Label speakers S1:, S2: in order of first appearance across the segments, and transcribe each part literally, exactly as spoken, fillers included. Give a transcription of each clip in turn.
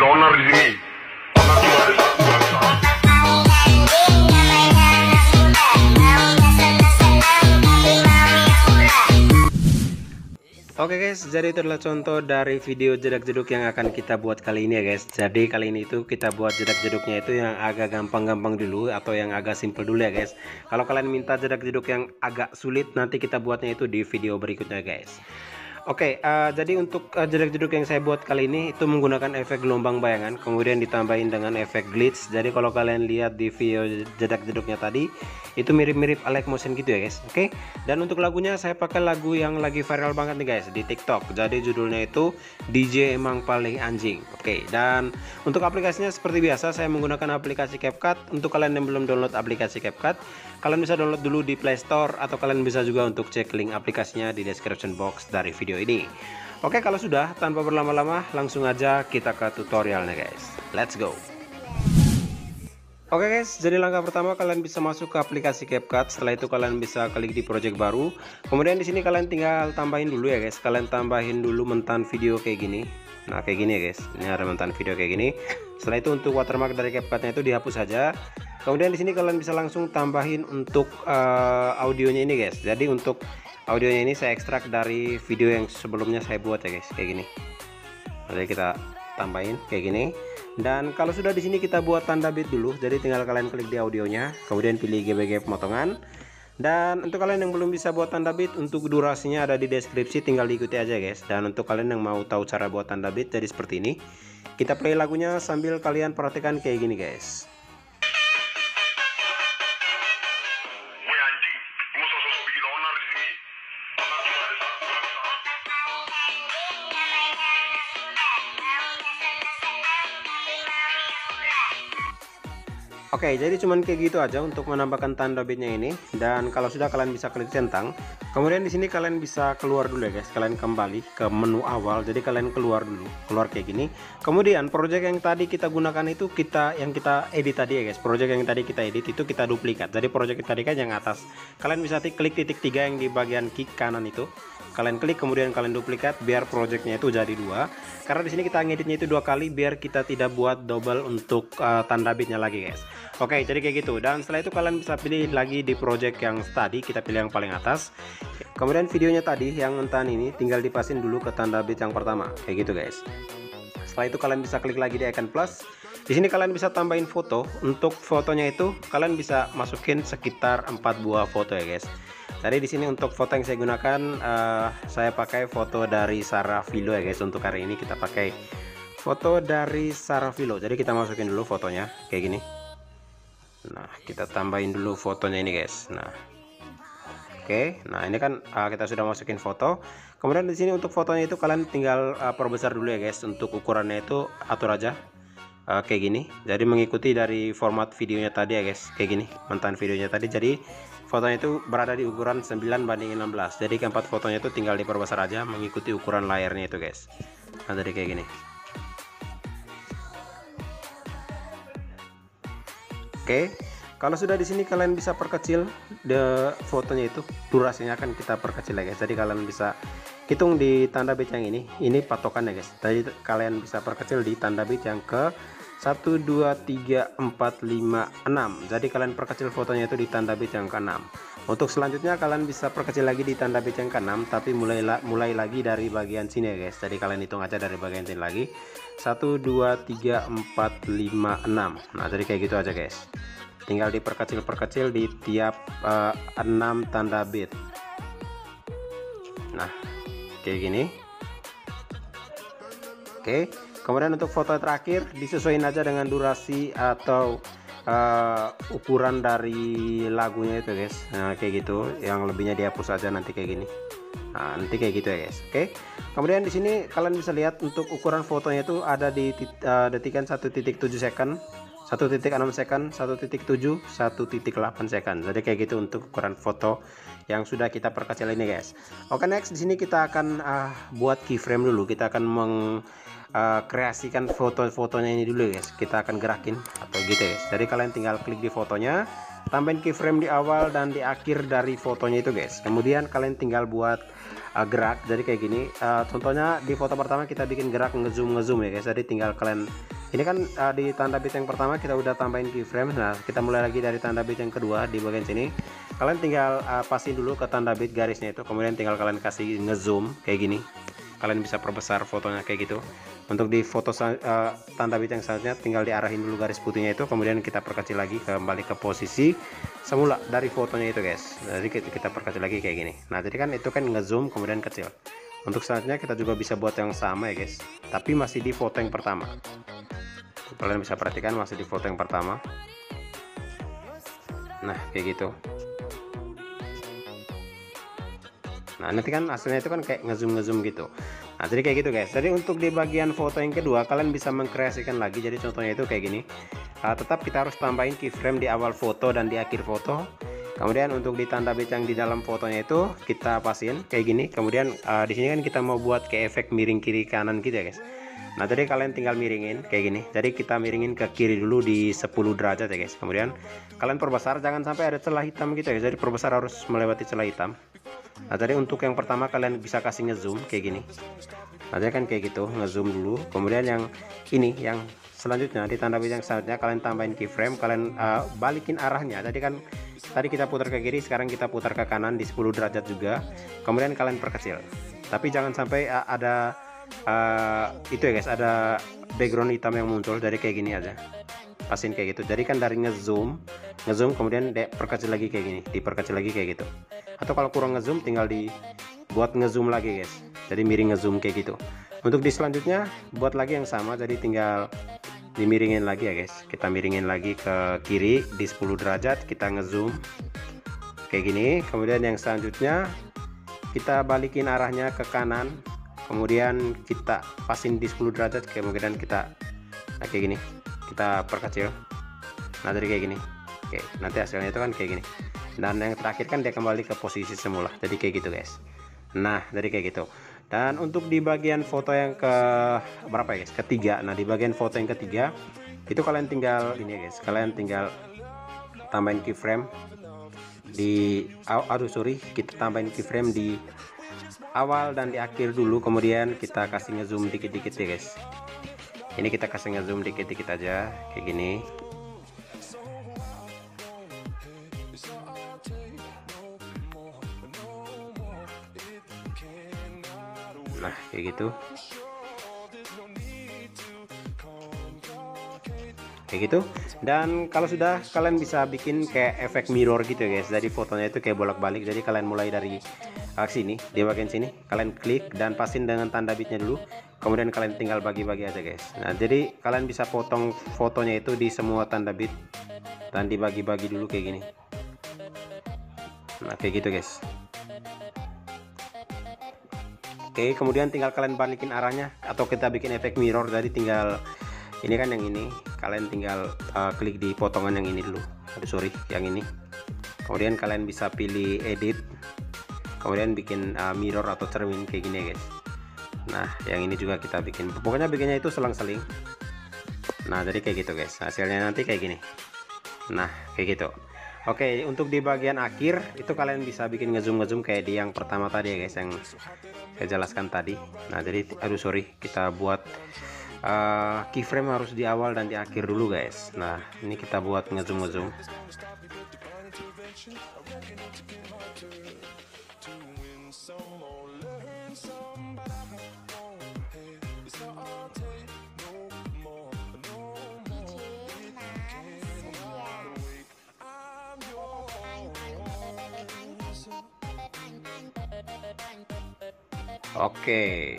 S1: bikin owner di sini. Owner cuma ada satu bangsa.
S2: Oke guys, jadi itu adalah contoh dari video jedak jeduk yang akan kita buat kali ini ya guys. Jadi kali ini itu kita buat jedak jeduknya itu yang agak gampang-gampang dulu atau yang agak simple dulu ya guys. Kalau kalian minta jedak jeduk yang agak sulit, nanti kita buatnya itu di video berikutnya guys. Oke, uh, jadi untuk uh, jedak jeduk yang saya buat kali ini itu menggunakan efek gelombang bayangan, kemudian ditambahin dengan efek glitch. Jadi kalau kalian lihat di video jedak jeduknya tadi, itu mirip-mirip Alec Motion gitu ya guys. Oke, dan untuk lagunya saya pakai lagu yang lagi viral banget nih guys di TikTok. Jadi judulnya itu D J Emang Paling Anjing. Oke, dan untuk aplikasinya seperti biasa saya menggunakan aplikasi CapCut. Untuk kalian yang belum download aplikasi CapCut, kalian bisa download dulu di Play Store atau kalian bisa juga untuk cek link aplikasinya di description box dari video ini. Oke, kalau sudah, tanpa berlama-lama langsung aja kita ke tutorialnya guys. Let's go. Oke guys, jadi langkah pertama kalian bisa masuk ke aplikasi CapCut. Setelah itu kalian bisa klik di project baru. Kemudian di sini kalian tinggal tambahin dulu ya guys. Kalian tambahin dulu mentan video kayak gini. Nah, kayak gini ya guys. Ini ada mentan video kayak gini. Setelah itu untuk watermark dari CapCutnya itu dihapus saja. Kemudian di sini kalian bisa langsung tambahin untuk uh, audionya ini guys. Jadi untuk audionya ini saya ekstrak dari video yang sebelumnya saya buat ya guys, kayak gini. Jadi kita tambahin kayak gini. Dan kalau sudah di sini kita buat tanda bit dulu. Jadi tinggal kalian klik di audionya, kemudian pilih G B G pemotongan. Dan untuk kalian yang belum bisa buat tanda bit, untuk durasinya ada di deskripsi, tinggal diikuti aja guys. Dan untuk kalian yang mau tahu cara buat tanda bit, jadi seperti ini. Kita play lagunya sambil kalian perhatikan kayak gini guys. Oke, jadi cuman kayak gitu aja untuk menambahkan tanda bitnya ini. Dan kalau sudah, kalian bisa klik centang. Kemudian di sini kalian bisa keluar dulu ya guys. Kalian kembali ke menu awal. Jadi kalian keluar dulu, keluar kayak gini. Kemudian project yang tadi kita gunakan itu kita yang kita edit tadi ya guys. Project yang tadi kita edit itu kita duplikat. Jadi project yang tadi kan yang atas. Kalian bisa klik titik tiga yang di bagian kiri kanan itu. Kalian klik, kemudian kalian duplikat biar projectnya itu jadi dua. Karena di sini kita ngeditnya itu dua kali biar kita tidak buat double untuk uh, tanda bitnya lagi guys. Oke, jadi kayak gitu. Dan setelah itu kalian bisa pilih lagi di project yang tadi, kita pilih yang paling atas. Kemudian videonya tadi yang entahan ini tinggal dipasin dulu ke tanda bit yang pertama, kayak gitu guys. Setelah itu kalian bisa klik lagi di icon plus. Di sini kalian bisa tambahin foto. Untuk fotonya itu kalian bisa masukin sekitar empat buah foto ya guys. Jadi di sini untuk foto yang saya gunakan, uh, saya pakai foto dari Sarah Vilo ya guys. Untuk hari ini kita pakai foto dari Sarah Vilo. Jadi kita masukin dulu fotonya kayak gini. Nah, kita tambahin dulu fotonya ini guys. Nah, oke. Nah, ini kan uh, kita sudah masukin foto. Kemudian di sini untuk fotonya itu kalian tinggal uh, perbesar dulu ya guys. Untuk ukurannya itu atur aja uh, kayak gini. Jadi mengikuti dari format videonya tadi ya guys. Kayak gini, mentan videonya tadi. Jadi fotonya itu berada di ukuran sembilan banding enam belas. Jadi keempat fotonya itu tinggal diperbesar aja mengikuti ukuran layarnya itu guys. Nah, jadi kayak gini. Oke, kalau sudah di sini kalian bisa perkecil the fotonya itu, durasinya akan kita perkecil ya guys. Jadi kalian bisa hitung di tanda bit yang ini, ini patokan ya guys. Jadi kalian bisa perkecil di tanda bit yang ke satu, dua, tiga, empat, lima, enam. Jadi kalian perkecil fotonya itu di tanda bit yang ke enam. Untuk selanjutnya kalian bisa perkecil lagi di tanda bit yang ke enam, tapi mulai mulai lagi dari bagian sini ya guys. Jadi kalian hitung aja dari bagian sini lagi. satu, dua, tiga, empat, lima, enam. Nah, jadi kayak gitu aja guys. Tinggal diperkecil-perkecil di tiap uh, enam tanda bit. Nah, kayak gini. Oke. Kemudian untuk foto terakhir disesuaikan aja dengan durasi atau uh, ukuran dari lagunya itu guys. Nah, kayak gitu. Yang lebihnya dihapus aja nanti kayak gini. Nah, nanti kayak gitu ya guys. Oke. Kemudian di sini kalian bisa lihat untuk ukuran fotonya itu ada di uh, detikan satu titik tujuh second, satu titik enam second, satu titik tujuh, satu titik delapan second. Jadi kayak gitu untuk ukuran foto yang sudah kita perkecil ini guys. Oke, next di sini kita akan uh, buat keyframe dulu. Kita akan meng uh, kreasikan foto-fotonya ini dulu guys. Kita akan gerakin atau gitu guys. Jadi kalian tinggal klik di fotonya, tambahin keyframe di awal dan di akhir dari fotonya itu guys. Kemudian kalian tinggal buat uh, gerak. Jadi kayak gini. Uh, contohnya di foto pertama kita bikin gerak ngezoom ngezoom ya guys. Jadi tinggal kalian, ini kan uh, di tanda bit yang pertama kita udah tambahin keyframe. Nah kita mulai lagi dari tanda bit yang kedua di bagian sini. Kalian tinggal uh, pasin dulu ke tanda bit garisnya itu, kemudian tinggal kalian kasih ngezoom kayak gini. Kalian bisa perbesar fotonya kayak gitu. Untuk di foto uh, tanda bit yang selanjutnya tinggal diarahin dulu garis putihnya itu, kemudian kita perkecil lagi kembali ke posisi semula dari fotonya itu guys. Jadi kita perkecil lagi kayak gini. Nah jadi kan itu kan ngezoom kemudian kecil. Untuk selanjutnya kita juga bisa buat yang sama ya guys, tapi masih di foto yang pertama. Kalian bisa perhatikan masih di foto yang pertama. Nah kayak gitu. Nah nanti kan hasilnya itu kan kayak ngezoom ngezoom gitu. Nah jadi kayak gitu guys. Jadi untuk di bagian foto yang kedua kalian bisa mengkreasikan lagi. Jadi contohnya itu kayak gini. Uh, tetap kita harus tambahin keyframe di awal foto dan di akhir foto. Kemudian untuk di tanda bit yang di dalam fotonya itu kita pasin kayak gini. Kemudian uh, di sini kan kita mau buat kayak efek miring kiri kanan gitu ya guys. Nah jadi kalian tinggal miringin kayak gini. Jadi kita miringin ke kiri dulu di sepuluh derajat ya guys. Kemudian kalian perbesar, jangan sampai ada celah hitam gitu ya guys. Jadi perbesar harus melewati celah hitam. Nah tadi untuk yang pertama kalian bisa kasih ngezoom kayak gini. Nah kan kayak gitu, ngezoom dulu. Kemudian yang ini yang selanjutnya di tanda bit yang selanjutnya kalian tambahin keyframe, kalian uh, balikin arahnya. Tadi kan tadi kita putar ke kiri, sekarang kita putar ke kanan di sepuluh derajat juga. Kemudian kalian perkecil. Tapi jangan sampai uh, ada uh, itu ya guys, ada background hitam yang muncul. Dari kayak gini aja. Pasin kayak gitu. Jadi kan dari ngezoom, ngezoom kemudian diperkecil lagi kayak gini, diperkecil lagi kayak gitu. Atau kalau kurang ngezoom tinggal dibuat ngezoom lagi guys. Jadi miring ngezoom kayak gitu. Untuk di selanjutnya buat lagi yang sama, jadi tinggal dimiringin lagi ya guys. Kita miringin lagi ke kiri di sepuluh derajat, kita ngezoom kayak gini. Kemudian yang selanjutnya kita balikin arahnya ke kanan, kemudian kita pasin di sepuluh derajat, kemudian kita nah, kayak gini, kita perkecil. Nah jadi kayak gini. Oke, nanti hasilnya itu kan kayak gini. Dan yang terakhir kan dia kembali ke posisi semula. Jadi kayak gitu guys. Nah jadi kayak gitu. Dan untuk di bagian foto yang ke berapa ya guys, ketiga. Nah di bagian foto yang ketiga itu kalian tinggal ini ya guys, kalian tinggal tambahin keyframe di aduh sorry kita tambahin keyframe di awal dan di akhir dulu, kemudian kita kasih ngezoom dikit-dikit ya guys. Ini kita kasih ngezoom dikit-dikit aja kayak gini. Nah kayak gitu, kayak gitu. Dan kalau sudah, kalian bisa bikin kayak efek mirror gitu ya guys. Jadi fotonya itu kayak bolak-balik. Jadi kalian mulai dari uh, sini, di bagian sini kalian klik dan pasin dengan tanda bitnya dulu, kemudian kalian tinggal bagi-bagi aja guys. Nah jadi kalian bisa potong fotonya itu di semua tanda bit dan dibagi-bagi dulu kayak gini. Nah kayak gitu guys. Oke, kemudian tinggal kalian balikin arahnya atau kita bikin efek mirror. Jadi tinggal ini kan yang ini, kalian tinggal uh, klik di potongan yang ini dulu. Aduh sorry, yang ini. Kemudian kalian bisa pilih edit, kemudian bikin uh, mirror atau cermin kayak gini ya guys. Nah yang ini juga kita bikin, pokoknya bikinnya itu selang-seling. Nah jadi kayak gitu guys, hasilnya nanti kayak gini. Nah kayak gitu. Oke, untuk di bagian akhir itu kalian bisa bikin ngezoom ngezoom kayak di yang pertama tadi ya guys, yang saya jelaskan tadi. Nah jadi aduh sorry, kita buat uh, keyframe harus di awal dan di akhir dulu guys. Nah ini kita buat ngezoom ngezoom. Oke,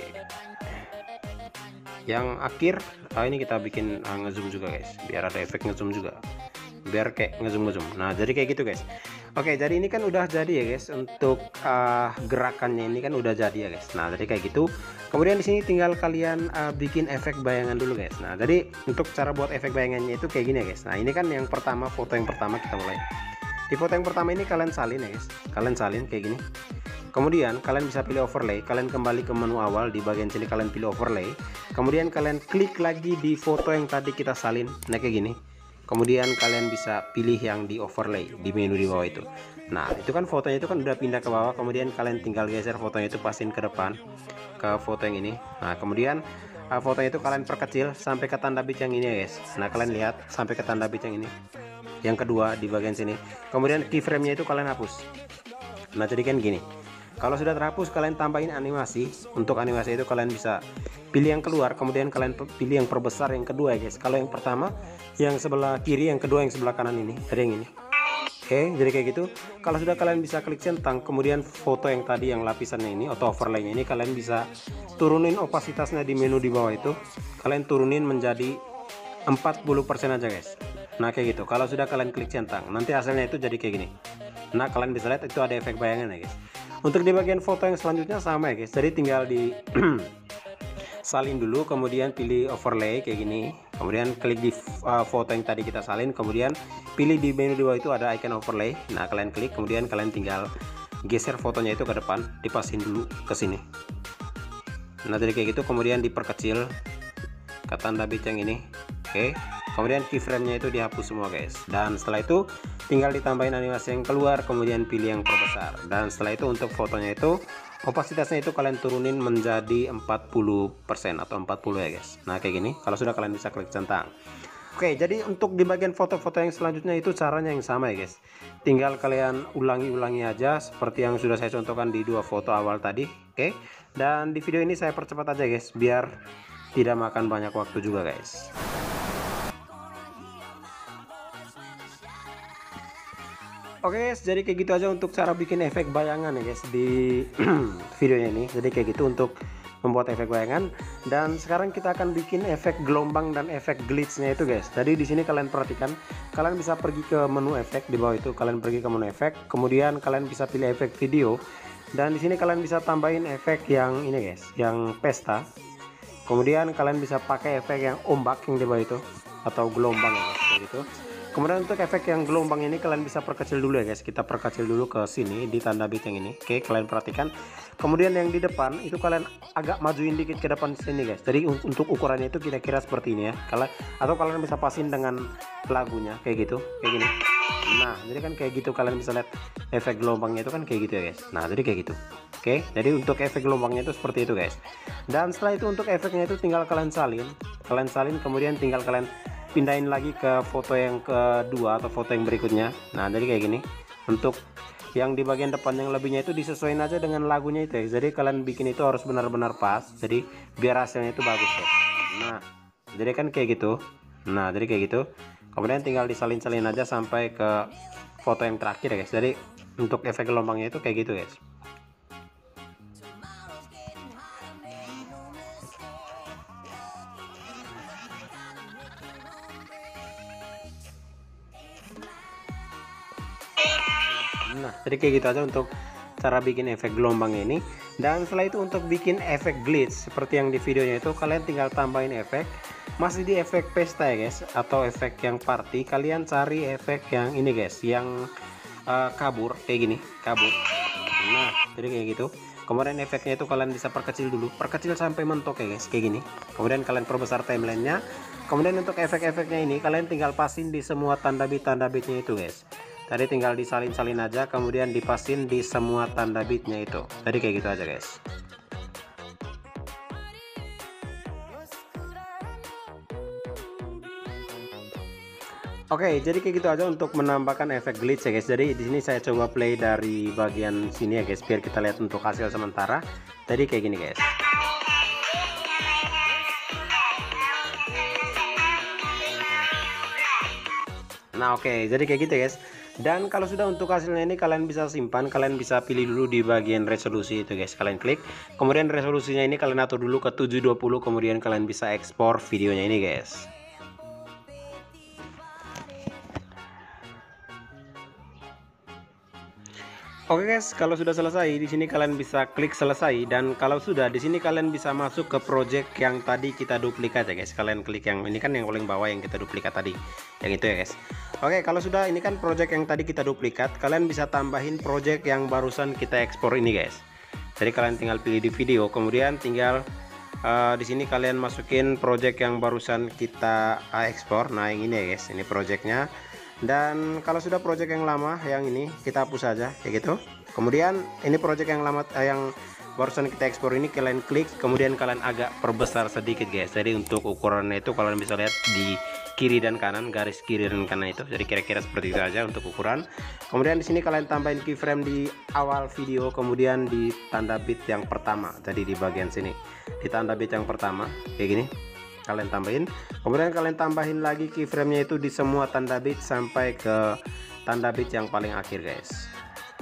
S2: yang akhir ah, ini kita bikin ah, ngezoom juga guys, biar ada efek ngezoom juga, biar kayak ngezoom ngezoom. Nah jadi kayak gitu guys. Oke, jadi ini kan udah jadi ya guys, untuk uh, gerakannya ini kan udah jadi ya guys. Nah jadi kayak gitu. Kemudian di sini tinggal kalian uh, bikin efek bayangan dulu guys. Nah jadi untuk cara buat efek bayangannya itu kayak gini ya guys. Nah ini kan yang pertama, foto yang pertama kita mulai. Di foto yang pertama ini kalian salin ya guys, kalian salin kayak gini. Kemudian kalian bisa pilih overlay, kalian kembali ke menu awal, di bagian sini kalian pilih overlay, kemudian kalian klik lagi di foto yang tadi kita salin, nah kayak gini. Kemudian kalian bisa pilih yang di overlay di menu di bawah itu. Nah itu kan fotonya itu kan udah pindah ke bawah, kemudian kalian tinggal geser fotonya itu, pasin ke depan ke foto yang ini. Nah kemudian uh, fotonya itu kalian perkecil sampai ke tanda bit yang ini ya guys. Nah kalian lihat sampai ke tanda bit yang ini, yang kedua di bagian sini. Kemudian keyframe nya itu kalian hapus. Nah jadi kan gini, kalau sudah terhapus kalian tambahin animasi. Untuk animasi itu kalian bisa pilih yang keluar, kemudian kalian pilih yang perbesar yang kedua ya guys. Kalau yang pertama yang sebelah kiri, yang kedua yang sebelah kanan ini, ada yang ini. Oke, jadi kayak gitu. Kalau sudah kalian bisa klik centang, kemudian foto yang tadi yang lapisannya ini atau overlaynya ini kalian bisa turunin opasitasnya di menu di bawah itu. Kalian turunin menjadi empat puluh persen aja guys. Nah kayak gitu. Kalau sudah kalian klik centang, nanti hasilnya itu jadi kayak gini. Nah kalian bisa lihat itu ada efek bayangan ya guys. Untuk di bagian foto yang selanjutnya sama ya guys. Jadi tinggal di salin dulu, kemudian pilih overlay kayak gini, kemudian klik di uh, foto yang tadi kita salin, kemudian pilih di menu di bawah itu ada icon overlay. Nah kalian klik, kemudian kalian tinggal geser fotonya itu ke depan, dipasin dulu ke sini. Nah jadi kayak gitu, kemudian diperkecil ke tanda bit yang ini. Oke, kemudian keyframe nya itu dihapus semua guys, dan setelah itu tinggal ditambahin animasi yang keluar, kemudian pilih yang perbesar, dan setelah itu untuk fotonya itu opasitasnya itu kalian turunin menjadi empat puluh persen atau empat puluh ya guys. Nah kayak gini. Kalau sudah kalian bisa klik centang. Oke, jadi untuk di bagian foto-foto yang selanjutnya itu caranya yang sama ya guys. Tinggal kalian ulangi-ulangi aja seperti yang sudah saya contohkan di dua foto awal tadi. Oke, dan di video ini saya percepat aja guys biar tidak makan banyak waktu juga guys. Oke guys, jadi kayak gitu aja untuk cara bikin efek bayangan ya guys di videonya ini. Jadi kayak gitu untuk membuat efek bayangan. Dan sekarang kita akan bikin efek gelombang dan efek glitch-nya itu guys. Jadi di sini kalian perhatikan, kalian bisa pergi ke menu efek di bawah itu, kalian pergi ke menu efek, kemudian kalian bisa pilih efek video. Dan di sini kalian bisa tambahin efek yang ini guys, yang pesta. Kemudian kalian bisa pakai efek yang ombak yang di bawah itu atau gelombang ya guys, kayak gitu. Kemudian untuk efek yang gelombang ini kalian bisa perkecil dulu ya guys. Kita perkecil dulu ke sini di tanda bit yang ini. Oke, kalian perhatikan. Kemudian yang di depan itu kalian agak majuin dikit ke depan sini guys. Jadi untuk ukurannya itu kira-kira seperti ini ya. Kalian atau kalian bisa pasin dengan lagunya kayak gitu, kayak gini. Nah, jadi kan kayak gitu kalian bisa lihat efek gelombangnya itu kan kayak gitu ya guys. Nah, jadi kayak gitu. Oke, jadi untuk efek gelombangnya itu seperti itu guys. Dan setelah itu untuk efeknya itu tinggal kalian salin. Kalian salin kemudian tinggal kalian pindahin lagi ke foto yang kedua atau foto yang berikutnya. Nah jadi kayak gini. Untuk yang di bagian depan yang lebihnya itu disesuaikan aja dengan lagunya itu ya. Jadi kalian bikin itu harus benar-benar pas, jadi biar hasilnya itu bagus ya. Nah jadi kan kayak gitu. Nah jadi kayak gitu, kemudian tinggal disalin-salin aja sampai ke foto yang terakhir ya guys. Jadi untuk efek gelombangnya itu kayak gitu guys. Nah jadi kayak gitu aja untuk cara bikin efek gelombang ini. Dan setelah itu untuk bikin efek glitch seperti yang di videonya itu, kalian tinggal tambahin efek. Masih di efek pesta ya guys, atau efek yang party. Kalian cari efek yang ini guys, yang uh, kabur kayak gini, kabur. Nah jadi kayak gitu. Kemudian efeknya itu kalian bisa perkecil dulu, perkecil sampai mentok ya guys, kayak gini. Kemudian kalian perbesar timelinenya. Kemudian untuk efek-efeknya ini kalian tinggal pasin di semua tanda bit tanda bitnya itu guys. Tadi tinggal disalin-salin aja, kemudian dipasin di semua tanda bitnya itu. Tadi kayak gitu aja guys. Oke, jadi kayak gitu aja untuk menambahkan efek glitch ya guys. Jadi di sini saya coba play dari bagian sini ya guys, biar kita lihat untuk hasil sementara. Tadi kayak gini guys. Nah oke, okay, jadi kayak gitu guys. Dan kalau sudah untuk hasilnya ini kalian bisa simpan, kalian bisa pilih dulu di bagian resolusi itu guys. Kalian klik, kemudian resolusinya ini kalian atur dulu ke tujuh dua puluh, kemudian kalian bisa ekspor videonya ini guys. Oke guys, kalau sudah selesai di sini kalian bisa klik selesai, dan kalau sudah di sini kalian bisa masuk ke project yang tadi kita duplikat ya guys. Kalian klik yang ini kan yang paling bawah yang kita duplikat tadi, yang itu ya guys. Oke, kalau sudah, ini kan project yang tadi kita duplikat, kalian bisa tambahin project yang barusan kita ekspor ini guys. Jadi kalian tinggal pilih di video, kemudian tinggal uh, di sini kalian masukin project yang barusan kita uh, ekspor. Nah yang ini ya guys, ini projectnya. Dan kalau sudah project yang lama yang ini kita hapus saja kayak gitu. Kemudian ini project yang lama uh, yang barusan kita ekspor ini kalian klik, kemudian kalian agak perbesar sedikit guys. Jadi untuk ukurannya itu kalian bisa lihat di kiri dan kanan, garis kiri dan kanan itu. Jadi kira-kira seperti itu aja untuk ukuran. Kemudian di sini kalian tambahin keyframe di awal video, kemudian di tanda bit yang pertama. Jadi di bagian sini di tanda bit yang pertama kayak gini kalian tambahin. Kemudian kalian tambahin lagi keyframe-nya itu di semua tanda bit sampai ke tanda bit yang paling akhir guys.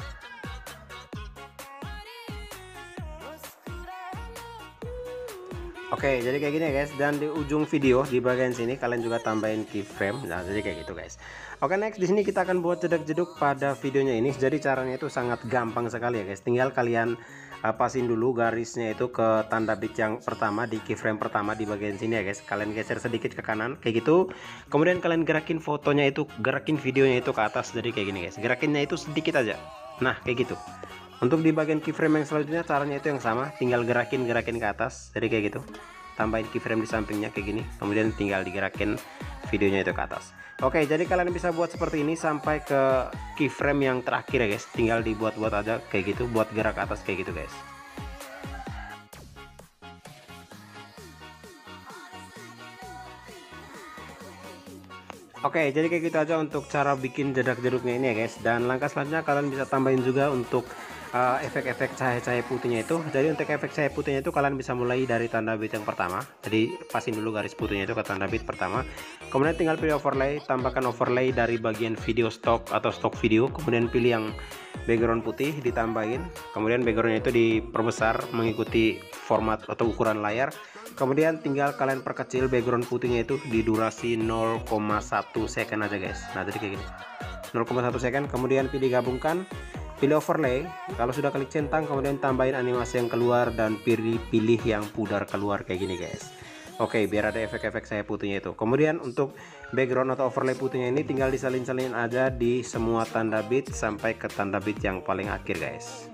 S2: Oke, jadi kayak gini ya guys, dan di ujung video di bagian sini kalian juga tambahin keyframe. Nah, jadi kayak gitu guys. Oke, next di sini kita akan buat jedak-jeduk pada videonya ini. Jadi caranya itu sangat gampang sekali ya guys. Tinggal kalian uh, pasin dulu garisnya itu ke tanda bit yang pertama di keyframe pertama di bagian sini ya guys. Kalian geser sedikit ke kanan kayak gitu. Kemudian kalian gerakin fotonya itu, gerakin videonya itu ke atas. Jadi kayak gini guys. Gerakinnya itu sedikit aja. Nah, kayak gitu. Untuk di bagian keyframe yang selanjutnya caranya itu yang sama, tinggal gerakin gerakin ke atas. Jadi kayak gitu. Tambahin keyframe di sampingnya kayak gini. Kemudian tinggal digerakin videonya itu ke atas. Oke, jadi kalian bisa buat seperti ini sampai ke keyframe yang terakhir ya guys. Tinggal dibuat-buat aja kayak gitu, buat gerak ke atas kayak gitu guys. Oke, jadi kayak gitu aja untuk cara bikin jedak-jeduknya ini ya guys. Dan langkah selanjutnya kalian bisa tambahin juga untuk efek-efek uh, cahaya-cahaya putihnya itu. Jadi untuk efek cahaya putihnya itu kalian bisa mulai dari tanda bit yang pertama. Jadi pasin dulu garis putihnya itu ke tanda bit pertama. Kemudian tinggal pilih overlay, tambahkan overlay dari bagian video stock atau stock video. Kemudian pilih yang background putih, ditambahin. Kemudian backgroundnya itu diperbesar mengikuti format atau ukuran layar. Kemudian tinggal kalian perkecil background putihnya itu di durasi nol koma satu second aja guys. Nah jadi kayak gini, nol koma satu second. Kemudian pilih gabungkan, pilih overlay. Kalau sudah klik centang, kemudian tambahin animasi yang keluar dan pilih pilih yang pudar keluar kayak gini guys. Oke, biar ada efek-efek saya putihnya itu. Kemudian untuk background atau overlay putihnya ini tinggal disalin-salin aja di semua tanda bit sampai ke tanda bit yang paling akhir guys.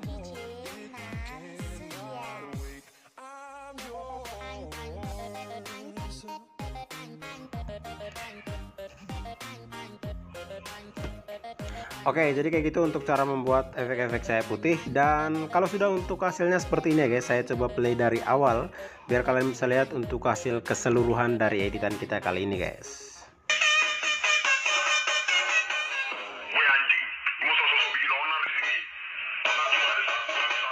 S2: Oke, jadi kayak gitu untuk cara membuat efek-efek saya putih. Dan kalau sudah untuk hasilnya seperti ini ya guys, saya coba play dari awal biar kalian bisa lihat untuk hasil keseluruhan dari editan kita kali ini guys.
S1: Weh anjing, lu sosok bikin onar di sini. Onar cuma ada satu bangsa.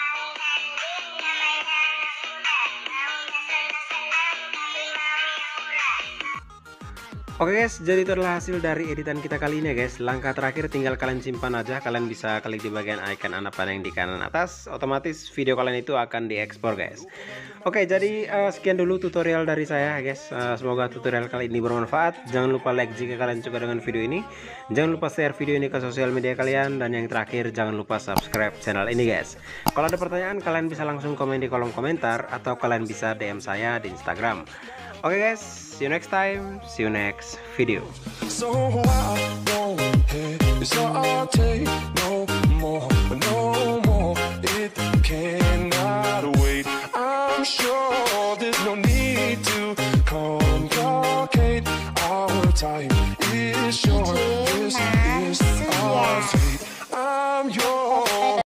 S2: Oke guys, jadi itu adalah hasil dari editan kita kali ini ya guys. Langkah terakhir tinggal kalian simpan aja. Kalian bisa klik di bagian icon anak panah yang di kanan atas. Otomatis video kalian itu akan diekspor guys. Oke, jadi uh, sekian dulu tutorial dari saya guys. uh, Semoga tutorial kali ini bermanfaat. Jangan lupa like jika kalian suka dengan video ini. Jangan lupa share video ini ke sosial media kalian. Dan yang terakhir, jangan lupa subscribe channel ini guys. Kalau ada pertanyaan, kalian bisa langsung komen di kolom komentar, atau kalian bisa D M saya di Instagram. Oke okay guys, see you next time, see you next video.
S3: So I don't care, it's all I'll take, no more, no more.